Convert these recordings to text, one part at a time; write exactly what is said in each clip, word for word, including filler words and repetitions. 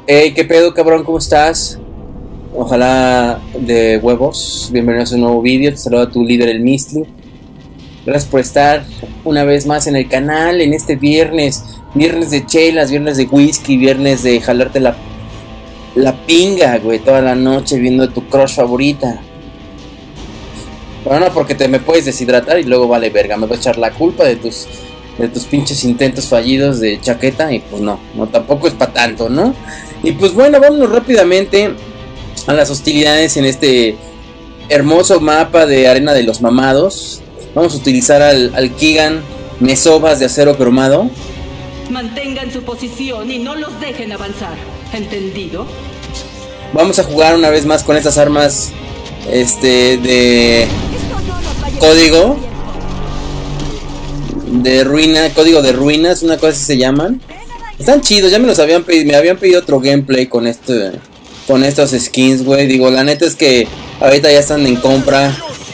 Hey, ¿qué pedo, cabrón? ¿Cómo estás? Ojalá de huevos. Bienvenidos a un nuevo vídeo. Te saluda tu líder, el Mistly. Gracias por estar una vez más en el canal en este viernes. Viernes de chelas, viernes de whisky, viernes de jalarte la, la pinga, güey, toda la noche viendo tu crush favorita. Bueno, no, porque te me puedes deshidratar y luego vale verga. Me voy a echar la culpa de tus... de tus pinches intentos fallidos de chaqueta. Y pues no, no tampoco es para tanto, ¿no? Y pues bueno, vámonos rápidamente a las hostilidades en este hermoso mapa de arena de los mamados. Vamos a utilizar al, al Kigan Mesobas de acero cromado. Mantengan su posición y no los dejen avanzar, ¿entendido? Vamos a jugar una vez más con estas armas Este de código de ruina, código de ruinas, una cosa así se llaman. Están chidos, ya me los habían pedido, me habían pedido otro gameplay con este, con estos skins, güey. Digo, la neta es que ahorita ya están en compra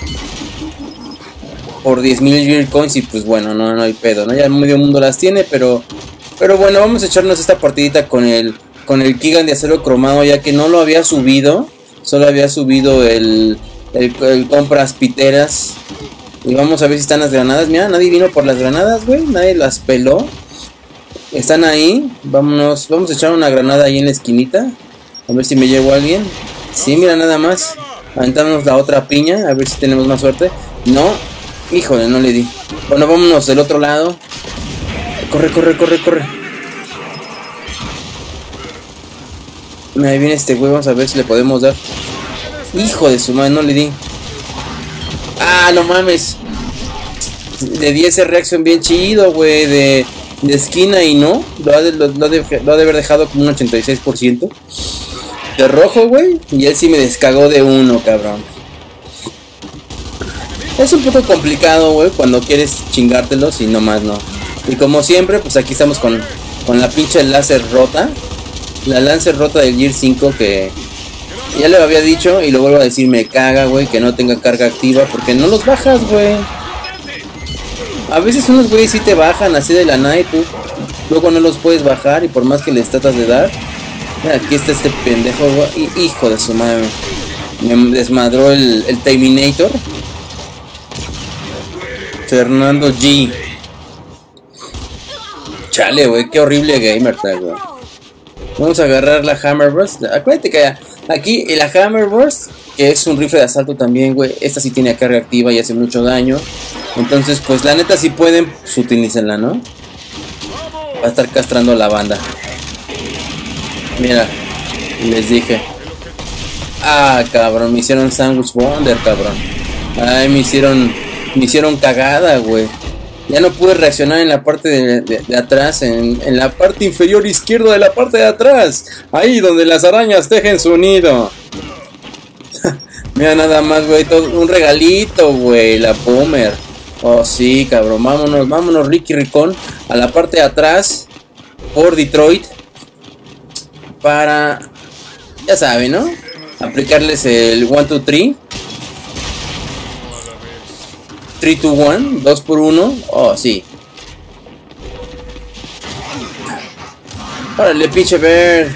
por diez mil Bitcoins y pues bueno, no, no hay pedo, ¿no? Ya medio mundo las tiene, pero pero bueno, vamos a echarnos esta partidita con el con el Kigan de acero cromado, ya que no lo había subido, solo había subido el el, el compras piteras. Y vamos a ver si están las granadas. Mira, nadie vino por las granadas, güey. Nadie las peló. Están ahí. Vámonos. Vamos a echar una granada ahí en la esquinita. A ver si me llegó alguien. Sí, mira, nada más. Aventamos la otra piña. A ver si tenemos más suerte. No. Híjole, no le di. Bueno, vámonos del otro lado. Corre, corre, corre, corre. Ahí viene este güey. Vamos a ver si le podemos dar. Hijo de su madre, no le di. Ah, no mames. Le di ese reacción bien chido, güey, de, de esquina y no. Lo ha, de, lo, lo, ha de, lo ha de haber dejado como un ochenta y seis por ciento de rojo, güey. Y él sí me descagó de uno, cabrón. Es un poco complicado, güey, cuando quieres chingártelos y nomás no. Y como siempre, pues aquí estamos con, con la pinche láser rota. La láser rota del Gear cinco que... ya le había dicho y lo vuelvo a decir, me caga, güey, que no tenga carga activa porque no los bajas, güey. A veces unos güeyes sí te bajan así de la nada y tú luego no los puedes bajar y por más que les tratas de dar. Mira, aquí está este pendejo, güey. Hijo de su madre. Me desmadró el, el Terminator. Fernando G. Chale, güey, qué horrible gamer, güey. Vamos a agarrar la Hammer Burst. Acuérdate que aquí la Hammer Burst, que es un rifle de asalto también, güey. Esta sí tiene carga activa y hace mucho daño. Entonces, pues la neta, si pueden, pues utilícenla, ¿no? Va a estar castrando a la banda. Mira, les dije. Ah, cabrón, me hicieron Sandwich Wonder, cabrón. Ay, me hicieron, me hicieron cagada, güey. Ya no pude reaccionar en la parte de, de, de atrás, en, en la parte inferior izquierda de la parte de atrás. Ahí donde las arañas tejen su nido. Mira nada más, güey, un regalito, güey, la Boomer. Oh, sí, cabrón, vámonos, vámonos, Ricky Ricón, a la parte de atrás, por Detroit. Para, ya saben, ¿no? Aplicarles el one, two, three. tres, dos, uno, dos por uno. Oh, sí. Órale, pinche ver.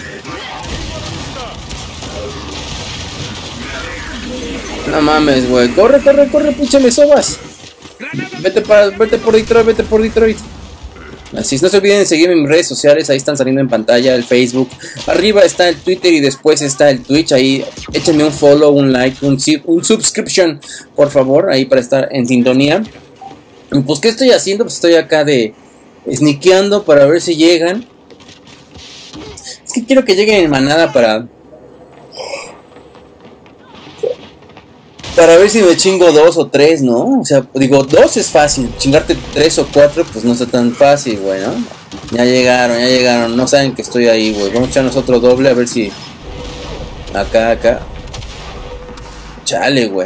No mames, güey. Corre, corre, corre, pinche Mesobas. Vete para, vete por Detroit, vete por Detroit. Así es, no se olviden de seguirme en mis redes sociales, ahí están saliendo en pantalla el Facebook. Arriba está el Twitter y después está el Twitch. Ahí échenme un follow, un like, un, un subscription, por favor, ahí para estar en sintonía. Pues, ¿qué estoy haciendo? Pues estoy acá de sneakeando para ver si llegan. Es que quiero que lleguen en manada para... Para ver si me chingo dos o tres, ¿no? O sea, digo, dos es fácil. Chingarte tres o cuatro, pues no está tan fácil, güey, ¿no? Ya llegaron, ya llegaron. No saben que estoy ahí, güey. Vamos a echarnos otro doble a ver si... Acá, acá. Chale, güey.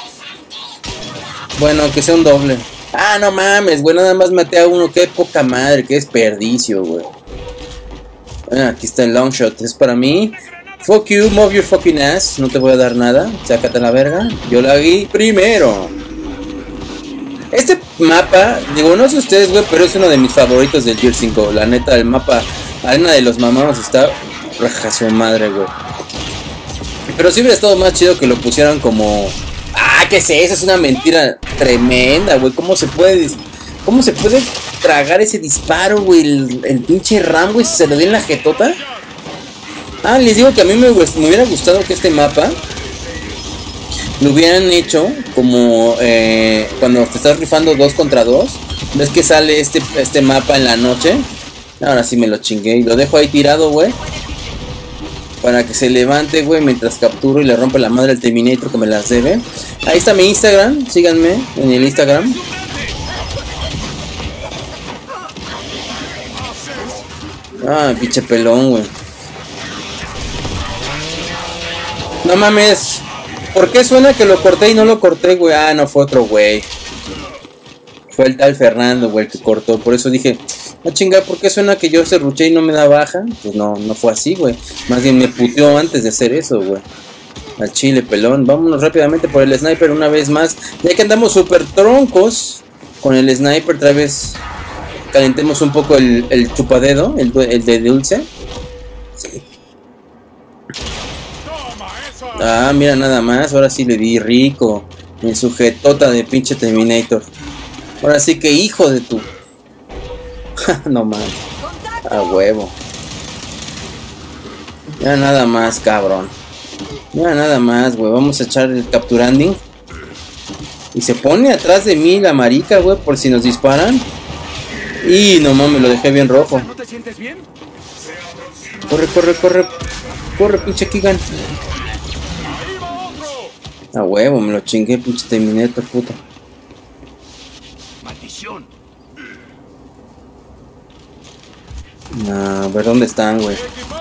Bueno, que sea un doble. Ah, no mames, güey. Nada más maté a uno. Qué poca madre, qué desperdicio, güey. Ah, aquí está el long shot. Es para mí. Fuck you, move your fucking ass. No te voy a dar nada. Sácate la verga. Yo la vi primero. Este mapa, digo, no sé ustedes, güey, pero es uno de mis favoritos del Gear cinco. La neta, el mapa Arena de los Mamados está Raja su madre, güey. Pero sí hubiera estado más chido que lo pusieran como... Ah, ¿qué es eso? Es una mentira tremenda, güey. ¿Cómo se puede... ¿Cómo se puede tragar ese disparo, güey? El, el pinche Ram, güey, si se lo dio en la jetota. Ah, les digo que a mí me, me hubiera gustado que este mapa lo hubieran hecho como eh, cuando te estás rifando dos contra dos. ¿Ves que sale este, este mapa en la noche? Ahora sí me lo chingué y lo dejo ahí tirado, güey. Para que se levante, güey, mientras capturo y le rompe la madre al Terminator que me las debe. Ahí está mi Instagram, síganme en el Instagram. Ah, pinche pelón, güey. No mames. ¿Por qué suena que lo corté y no lo corté, güey? Ah, no, fue otro güey. Fue el tal Fernando, güey, que cortó. Por eso dije, ah, chinga, ¿por qué suena que yo serruché y no me da baja? Pues no, no fue así, güey. Más bien me puteó antes de hacer eso, güey. Al chile, pelón. Vámonos rápidamente por el sniper una vez más. Ya que andamos súper troncos con el sniper, otra vez calentemos un poco el, el chupadedo, el, el de dulce. Sí. Ah, mira nada más, ahora sí le di rico. En su jetota de pinche Terminator. Ahora sí que hijo de tu... No mames. A huevo. Ya nada más, cabrón. Ya nada más, güey. Vamos a echar el capturanding. Y se pone atrás de mí la marica, güey, por si nos disparan. Y no mames, lo dejé bien rojo. ¿No te sientes bien? Corre, corre, corre. Corre, pinche Keegan. A huevo, me lo chingué, pinche Terminator, puta. Maldición. A ver dónde están, güey.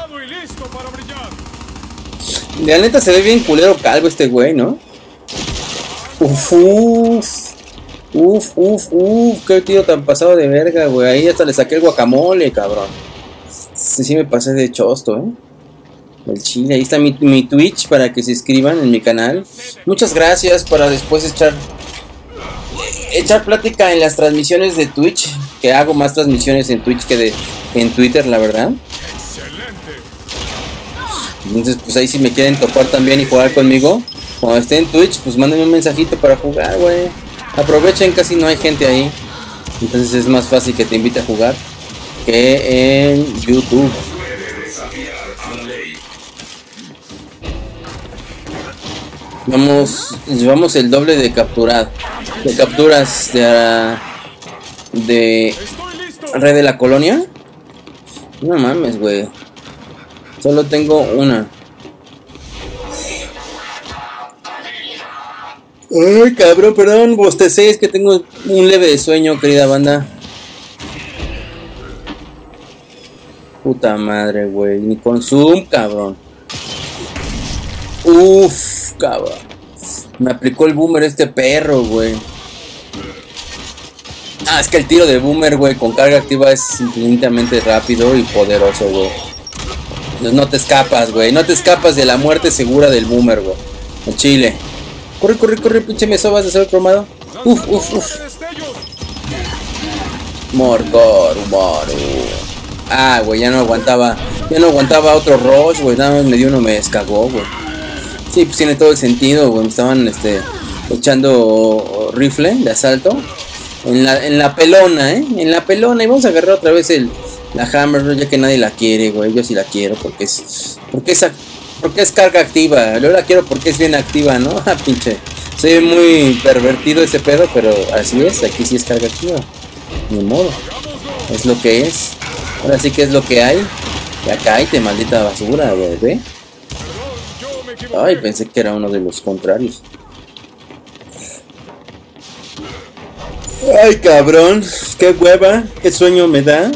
La neta se ve bien culero calvo este güey, ¿no? Uf, uf. Uf, uf, uf. Qué tío tan pasado de verga, güey. Ahí hasta le saqué el guacamole, cabrón. Sí, sí me pasé de chosto, ¿eh? El chile. Ahí está mi, mi Twitch para que se inscriban en mi canal. Muchas gracias para después echar... Echar plática en las transmisiones de Twitch. Que hago más transmisiones en Twitch que de, en Twitter, la verdad. Entonces, pues ahí si me quieren topar también y jugar conmigo, cuando esté en Twitch, pues mándenme un mensajito para jugar, güey. Aprovechen, casi no hay gente ahí. Entonces es más fácil que te invite a jugar que en YouTube. Vamos, llevamos el doble de capturado. De capturas de, de Red de la Colonia. No mames, güey. Solo tengo una. Ay, cabrón, perdón, bostecé, es que tengo un leve de sueño, querida banda. Puta madre, güey. Ni con Zoom, cabrón. Uff, cabrón. Me aplicó el boomer este perro, güey. Ah, es que el tiro de boomer, güey, con carga activa es infinitamente rápido y poderoso, güey. No te escapas, güey. No te escapas de la muerte segura del boomer, güey. El chile. Corre, corre, corre, pinche mesobas de ser cromado. Uf, uf, uf. Morcor, humor. Ah, güey, ya no aguantaba. Ya no aguantaba otro rush, güey. Nada más me dio uno, me descagó, güey. Sí, pues tiene todo el sentido, güey. Me estaban, este, echando rifle de asalto. En la, en la pelona, ¿eh? En la pelona. Y vamos a agarrar otra vez el, la Hammer, ya que nadie la quiere, güey. Yo sí la quiero porque es... Porque es, porque es carga activa. Yo la quiero porque es bien activa, ¿no? Ah, pinche. Soy muy pervertido ese pedo, pero así es. Aquí sí es carga activa. Ni modo. Es lo que es. Ahora sí que es lo que hay. Ya cállate, maldita basura, güey. ¿Ve? Ay, pensé que era uno de los contrarios. Ay, cabrón. Qué hueva. Qué sueño me da.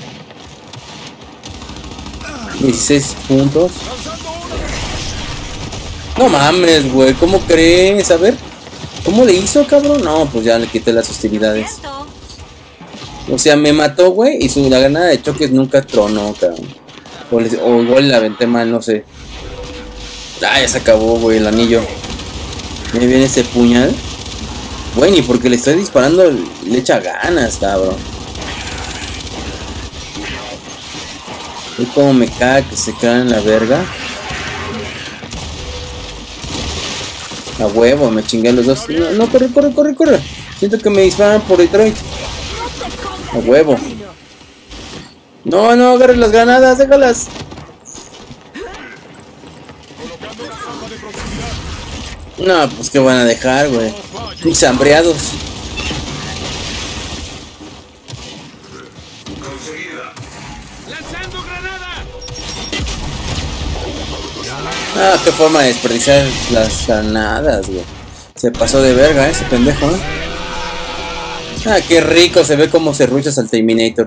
dieciséis puntos. No mames, güey. ¿Cómo crees? A ver. ¿Cómo le hizo, cabrón? No, pues ya le quité las hostilidades. O sea, me mató, güey. Y su la granada de choques nunca tronó, cabrón. O, le, o igual la aventé mal, no sé. Ah, ya se acabó, güey, el anillo. Me viene ese puñal. Güey, ni porque le estoy disparando le echa ganas, cabrón. Y como me cae que se quedan en la verga. A huevo, me chingué a los dos. No, no, corre, corre, corre, corre. Siento que me disparan por Detroit. A huevo. No, no, agarren las granadas, déjalas. No, pues que van a dejar, güey. Mis hambreados. Ah, qué forma de desperdiciar las granadas, güey. Se pasó de verga, ese pendejo, ¿eh? Ah, qué rico se ve como se ruchas al Terminator.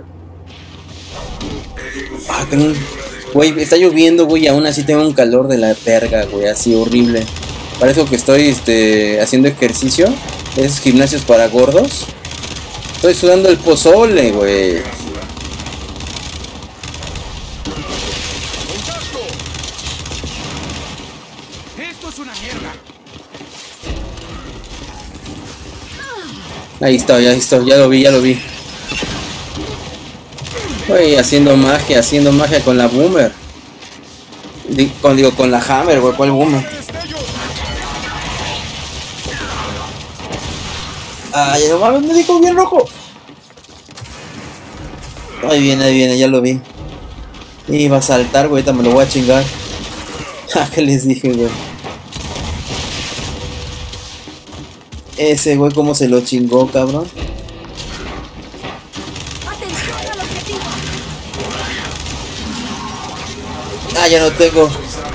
Ah, tengo un... Güey, está lloviendo, güey, y aún así tengo un calor de la verga, güey, así horrible. Parece que estoy, este, haciendo ejercicio. Esos gimnasios para gordos. Estoy sudando el pozole, güey. Esto es una mierda. Ahí está, ya estoy, ya lo vi, ya lo vi. Güey, haciendo magia, haciendo magia con la boomer. Digo, con, digo, con la hammer, güey, ¿cuál boomer? Ay, no mames, me dijo bien rojo. Ahí viene, ahí viene, ya lo vi. Iba a saltar, güey, ahorita me lo voy a chingar. Ja, ¿qué les dije, güey? Ese güey, cómo se lo chingó, cabrón. Ah, ya no tengo.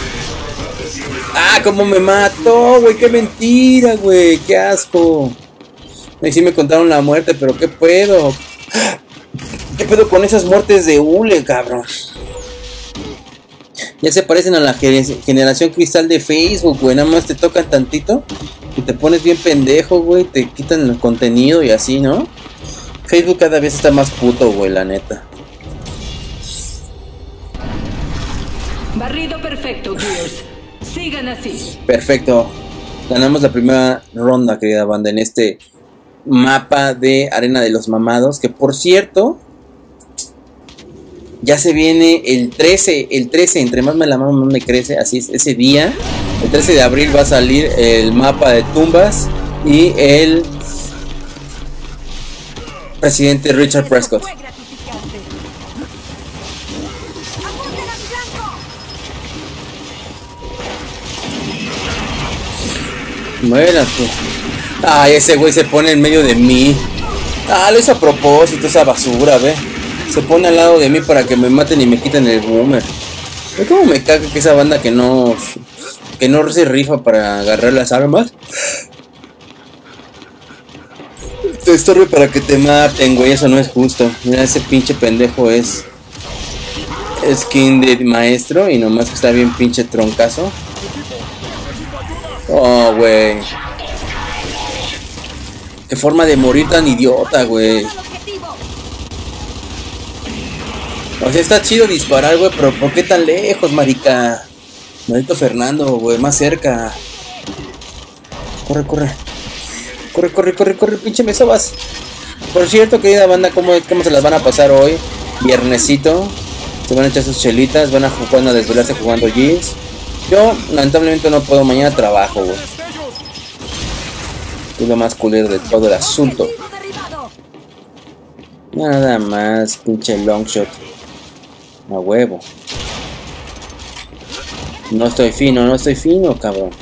Ah, cómo me mató, güey, qué mentira, güey, qué asco. Ahí sí me contaron la muerte, pero qué pedo. ¿Qué pedo con esas muertes de hule, cabrón? Ya se parecen a la generación cristal de Facebook, güey. Nada más te tocan tantito y te pones bien pendejo, güey. Te quitan el contenido y así, ¿no? Facebook cada vez está más puto, güey, la neta. Barrido perfecto, Gears. Sigan así. Perfecto. Ganamos la primera ronda, querida banda, en este mapa de Arena de los Mamados. Que por cierto, ya se viene el trece. El trece, entre más me la mamo, más me crece. Así es, ese día, el trece de abril, va a salir el mapa de tumbas y el presidente Richard Prescott. Muérate. Ay, ese güey se pone en medio de mí. Ah, lo hizo a propósito, esa basura, ve. Se pone al lado de mí para que me maten y me quiten el boomer. ¿Ve cómo me caga que esa banda que no... que no se rifa para agarrar las armas? Te estorbe para que te maten, güey, eso no es justo. Mira, ese pinche pendejo es... skin de maestro y nomás que está bien pinche troncazo. Oh, güey. Qué forma de morir tan idiota, güey. O sea, está chido disparar, güey, pero ¿por qué tan lejos, marica? Maldito Fernando, güey, más cerca. Corre, corre. Corre, corre, corre, corre, pinche me sobas. Por cierto, querida banda, ¿cómo, cómo se las van a pasar hoy? Viernesito. Se van a echar sus chelitas, van a jugar a desvelarse jugando Gears. Yo, lamentablemente, no puedo, mañana trabajo, güey. Es lo más culero de todo el asunto. Nada más, pinche longshot. A huevo. No estoy fino, no estoy fino, cabrón.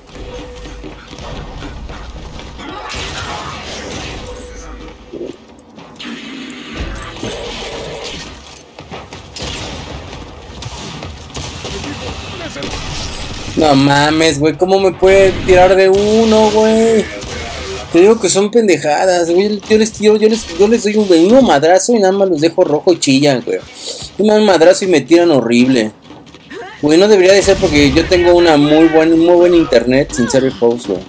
No mames, güey, ¿cómo me puede tirar de uno, güey? Te digo que son pendejadas, güey. Yo les tiro, yo les, yo les doy un, uno madrazo y nada más los dejo rojo y chillan, güey. Un madrazo y me tiran horrible. Güey, no debería de ser porque yo tengo una muy buen, muy buen internet sin ser el host, güey.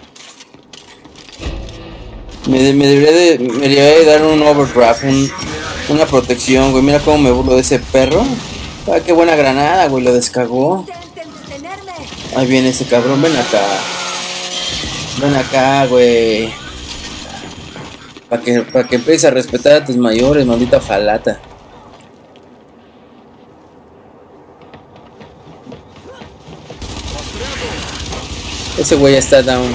Me, me debería de, me debería de dar un overdraft, un, una protección, güey. Mira cómo me burlo de ese perro. Ah, qué buena granada, güey, lo descagó. Ahí viene ese cabrón, ven acá. Ven acá, güey. Para que, para que empieces a respetar a tus mayores, maldita jalata. Ese güey ya está down.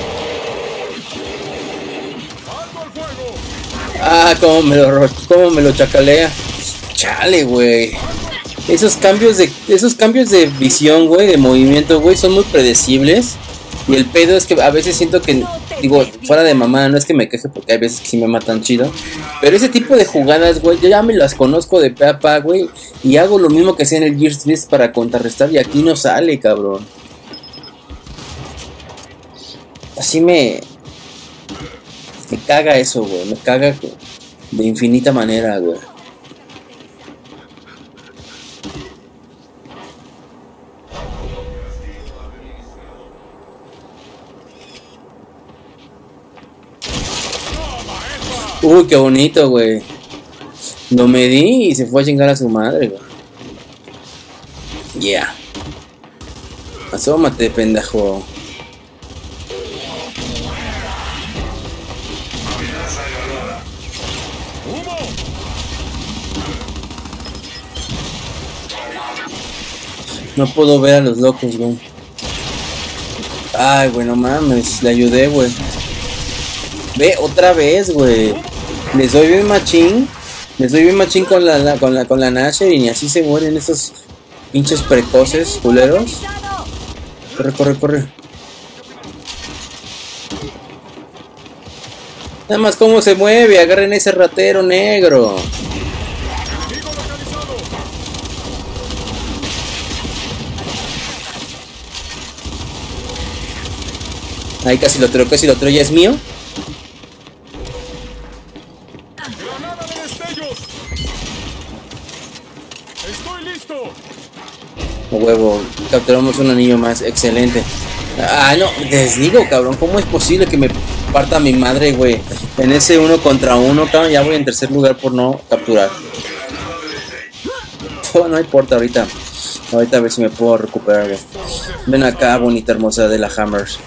Ah, cómo me lo, cómo me lo chacalea. Chale, güey. Esos cambios de esos cambios de visión, güey, de movimiento, güey, son muy predecibles. Y el pedo es que a veces siento que, digo, fuera de mamá, no es que me queje porque hay veces que sí me matan chido. Pero ese tipo de jugadas, güey, yo ya me las conozco de pe a pa, güey. Y hago lo mismo que hacía en el Gears Beast para contrarrestar y aquí no sale, cabrón. Así me... Me caga eso, güey. Me caga de infinita manera, güey. Uy, qué bonito, güey. Lo medí y se fue a chingar a su madre, güey. Yeah. Asómate, pendejo. No puedo ver a los locos, güey. Ay, güey, no mames. Le ayudé, güey. Ve, otra vez, güey. Les doy bien machín. Les doy bien machín con la, la, con la, con la Nasher y ni así se mueren esos pinches precoces, culeros. Corre, corre, corre. Nada más cómo se mueve. Agarren ese ratero negro. Ahí casi lo otro, casi lo otro ya es mío. ¡Granada de destellos! ¡Estoy listo! A huevo, capturamos un anillo más, excelente. Ah, no, les digo, cabrón, ¿cómo es posible que me parta mi madre, güey? En ese uno contra uno, cabrón, ya voy en tercer lugar por no capturar. Oh, no importa ahorita. Ahorita a ver si me puedo recuperar, güey. Ven acá, bonita hermosa de la Hammers.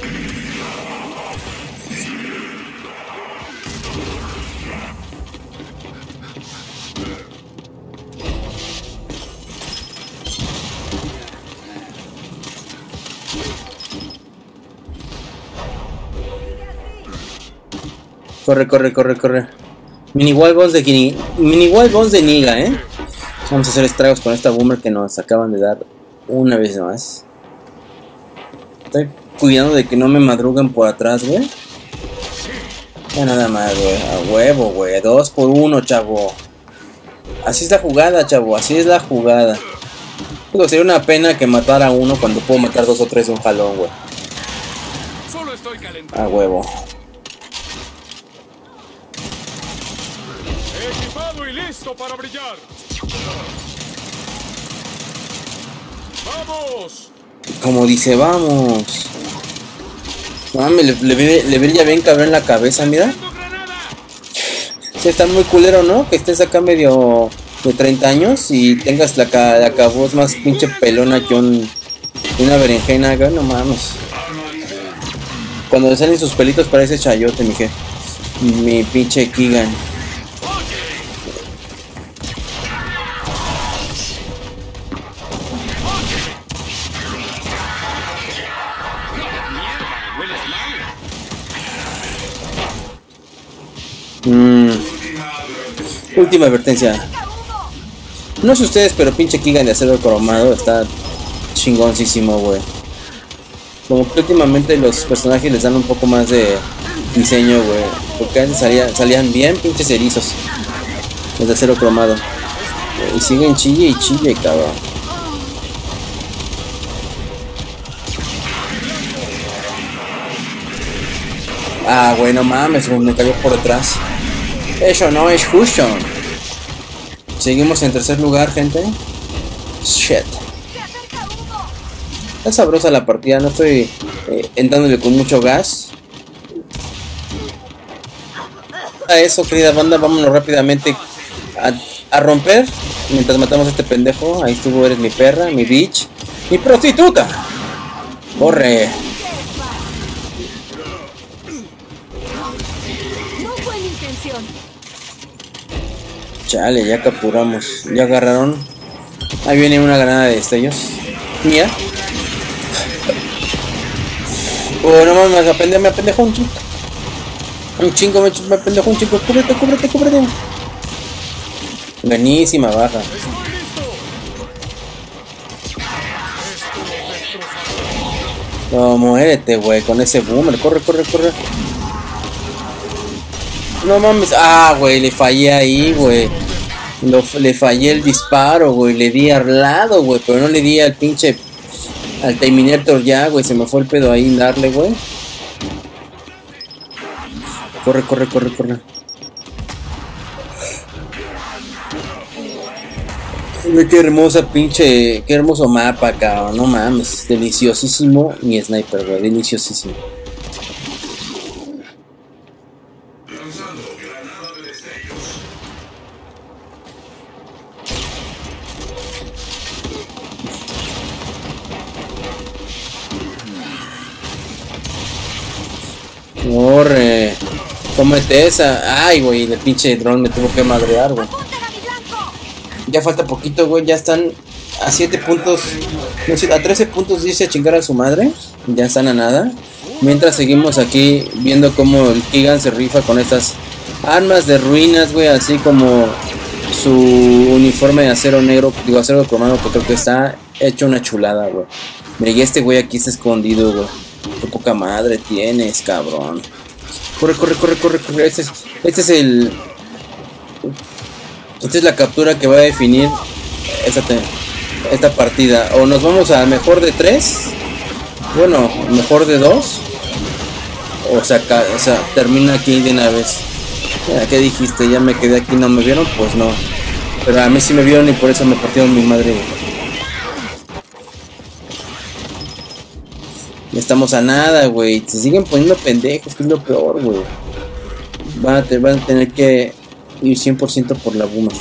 Corre, corre, corre, corre. Mini Wild Bones de Guinea. Mini Wild Bones de Niga, eh. Vamos a hacer estragos con esta boomer que nos acaban de dar una vez más. Estoy cuidando de que no me madruguen por atrás, güey. Ya nada más, güey. A huevo, güey. Dos por uno, chavo. Así es la jugada, chavo. Así es la jugada. Digo, sería una pena que matara a uno cuando puedo matar dos o tres de un jalón, güey. Solo estoy calentando. A huevo. Equipado y listo para brillar. ¡Vamos! Como dice, vamos. Mami, le, le, le brilla bien cabrón en la cabeza, mira. Sí, está muy culero, ¿no? Que estés acá medio de treinta años y tengas la, la caboz más pinche pelona que un, una berenjena, güey, no mames. Cuando le salen sus pelitos parece chayote, mi je. Mi pinche Keegan. Mm. Última advertencia. No sé ustedes, pero pinche Keegan de acero cromado está chingoncísimo, güey. Como que últimamente los personajes les dan un poco más de diseño, güey. Porque antes salía, salían bien pinches erizos los de acero cromado. Y siguen chille y chille, cabrón. Ah, güey, no mames, güey, me cayó por detrás. Eso no es justo. Seguimos en tercer lugar, gente. Shit. Está sabrosa la partida, no estoy eh, entrándole con mucho gas. A eso, querida banda, vámonos rápidamente a, a romper. Mientras matamos a este pendejo. Ahí estuvo, eres mi perra, mi bitch, mi prostituta. Corre. Chale, ya capturamos. Ya agarraron. Ahí viene una granada de destellos. Mía. Oh, no mames, me apendejo, me apendejo un chingo. Un chingo, me, me apendejo un chingo. Cúbrete, cúbrete, cúbrete. Buenísima baja. No, muérete, güey, con ese boomer. Corre, corre, corre. No mames. Ah, güey, le fallé ahí, güey. Lo, le fallé el disparo, güey. Le di al lado, güey. Pero no le di al pinche... Al Terminator ya, güey. Se me fue el pedo ahí darle, güey. Corre, corre, corre, corre. Uy, qué hermosa pinche... Qué hermoso mapa, cabrón. No mames. Deliciosísimo. Mi sniper, güey. Deliciosísimo. Corre, cómete esa. Ay, güey, el pinche dron me tuvo que madrear, güey. Ya falta poquito, güey. Ya están a siete puntos. No sé, a trece puntos dice a chingar a su madre. Ya están a nada. Mientras seguimos aquí viendo cómo el Keegan se rifa con estas armas de ruinas, güey. Así como su uniforme de acero negro, digo acero cromado, que creo que está hecho una chulada, güey. Mira, y este güey aquí está escondido, güey. Qué poca madre tienes, cabrón. Corre, corre, corre, corre, corre. Este es, este es el... Esta es la captura que va a definir esta, esta partida. O nos vamos a mejor de tres. Bueno, mejor de dos. O sea, o sea, termina aquí de una vez. ¿Qué dijiste? Ya me quedé aquí, ¿no me vieron? Pues no. Pero a mí sí me vieron y por eso me partieron mi madre. Ya estamos a nada, güey. Se siguen poniendo pendejos, que es lo peor, güey. Van a, te, van a tener que ir cien por ciento por la boomer.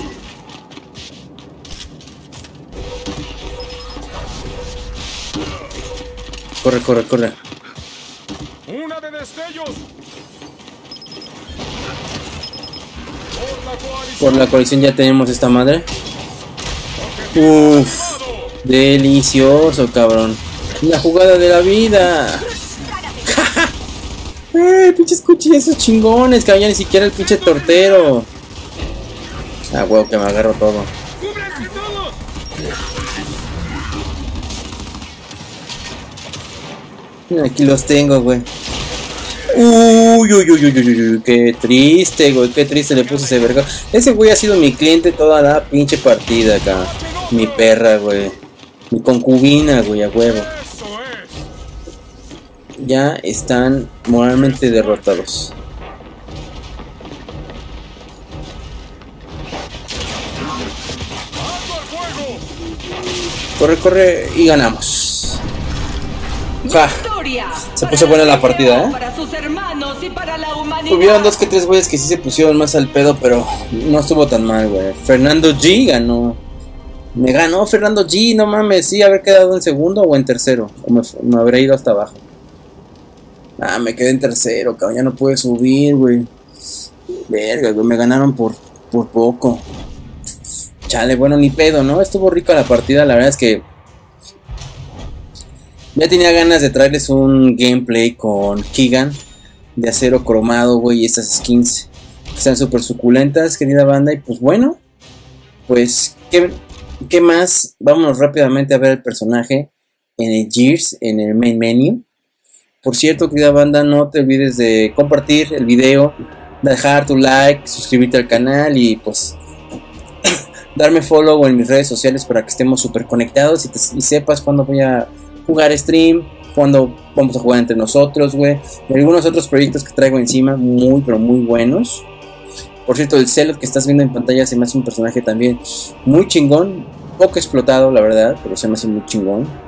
Corre, corre, corre. Una de destellos. Por la coalición. Por la coalición ya tenemos esta madre. Uff. Delicioso, cabrón. La jugada de la vida. Eh, pinches cuchillos esos chingones, que ya ni siquiera el pinche tortero. Ah, huevo, que me agarro todo. Aquí los tengo, güey. Uy, uy, uy, uy, uy, uy, qué triste, güey, qué triste le puse ese verga. Ese güey ha sido mi cliente toda la pinche partida acá. Mi perra, güey. Mi concubina, güey, a huevo. Ya están moralmente derrotados. Corre, corre y ganamos. Ja. Se puso buena la partida, ¿eh? Para sus hermanos y para la humanidad. Hubieron dos que tres güeyes que sí se pusieron más al pedo, pero no estuvo tan mal, güey. Fernando G ganó. Me ganó Fernando G, no mames. Sí, haber quedado en segundo o en tercero. O me, me habré ido hasta abajo. Ah, me quedé en tercero, cabrón. Ya no pude subir, güey. Verga, güey. Me ganaron por, por poco. Chale, bueno, ni pedo, ¿no? Estuvo rica la partida. La verdad es que ya tenía ganas de traerles un gameplay con Keegan de acero cromado, güey. Y estas skins que están súper suculentas, querida banda. Y pues bueno, pues, ¿qué, ¿qué más? Vámonos rápidamente a ver el personaje en el Gears, en el main menu. Por cierto, querida banda, no te olvides de compartir el video, dejar tu like, suscribirte al canal y pues darme follow en mis redes sociales para que estemos súper conectados y, te, y sepas cuándo voy a jugar stream, cuándo vamos a jugar entre nosotros, güey. Y algunos otros proyectos que traigo encima, muy, pero muy buenos. Por cierto, el Celot que estás viendo en pantalla se me hace un personaje también muy chingón, poco explotado, la verdad, pero se me hace muy chingón.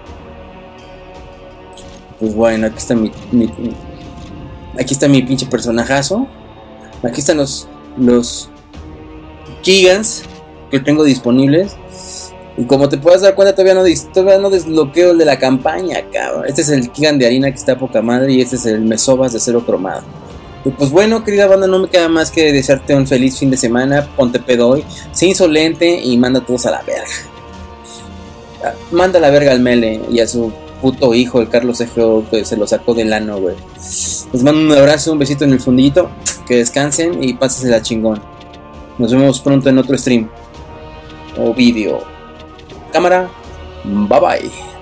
Pues bueno, aquí está mi, mi, mi aquí está mi pinche personajazo. Aquí están los los Keegans que tengo disponibles. Y como te puedes dar cuenta, todavía no, todavía no desbloqueo el de la campaña, cabrón. Este es el Keegan de harina que está a poca madre. Y este es el Mesobas de acero cromado. Y pues bueno, querida banda, no me queda más que desearte un feliz fin de semana. Ponte pedo hoy, sé insolente y manda a todos a la verga. Manda a la verga al Mele y a su puto hijo, el Carlos Ejo, que se lo sacó del ano, güey. Les mando un abrazo, un besito en el fundillito. Que descansen y pásensela chingón. Nos vemos pronto en otro stream o vídeo. Cámara, bye bye.